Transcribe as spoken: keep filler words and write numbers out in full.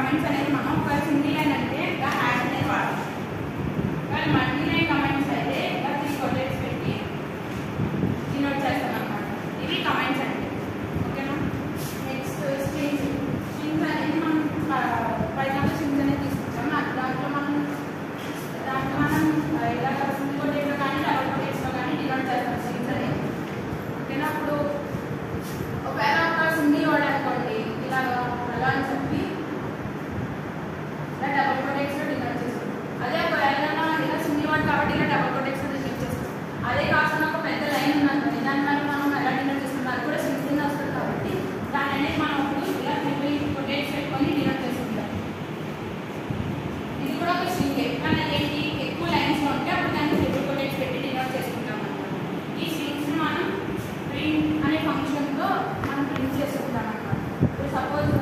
Comments అనేది మనం ఒక సింగిల్ లైన్ అంటే ఇంకా హ్యాష్ అనేది వాడతాం. కానీ మల్టీ లైన్ కమెంట్స్ అయితే ఇంకా త్రీ కొటేట్స్ పెట్టి డినోట్ చేస్తాం అన్నమాట. ఇవి కమెంట్స్ అంటే ఓకేనా. Next strings. స్ట్రింగ్స్ అనేది మనం ఫర్ ఎగ్జాంపుల్ స్ట్రింగ్స్ అనేది తీసుకుంటాం. దాంట్లో మనం దాంట్లో మనం ఇలా సింగిల్ కొటేట్లో కానీ డబుల్ కొటేట్స్లో కానీ డినోట్ చేస్తాం స్ట్రింగ్స్ అనేది ఓకేనా. అప్పుడు ఒకవేళ ఒక సింగిల్ వర్డ్ అనుకోండి ఇలా అలా అని చెప్పి ఇలా డబుల్ కొటేట్స్లో డినోట్ చేస్తాం. అదే ఒకవేళ ఇలా సింగిల్ వర్డ్ కాబట్టి ఇలా డబుల్ కొటేట్స్లో డినోట్ చేస్తాం. అదే కాకుండా ఒక పెద్ద లైన్ ఉందనుకోండి దాని వల్ల మనం ఎలా డినోట్ చేస్తాం అది కూడా సింగిల్ కింద వస్తుంది కాబట్టి దాని అనేది మనం ఇప్పుడు ఇలా ట్రిపుల్ కొటేట్స్ పెట్టుకొని డినోట్ చేసుకుంటాం. ఇది కూడా ఒక స్ట్రింగే కానీ ఏంటి ఎక్కువ లైన్స్లో ఉంటే అప్పుడు దాన్ని ట్రిపుల్ కొటేట్స్ పెట్టి డినోట్ చేసుకుంటాం అన్నమాట. ఈ స్ట్రింగ్స్ని మనం ప్రింట్ అనే ఫంక్షన్లో మనం ప్రింట్ చేసుకుంటాం అన్నమాట. ఇప్పుడు సపోజ్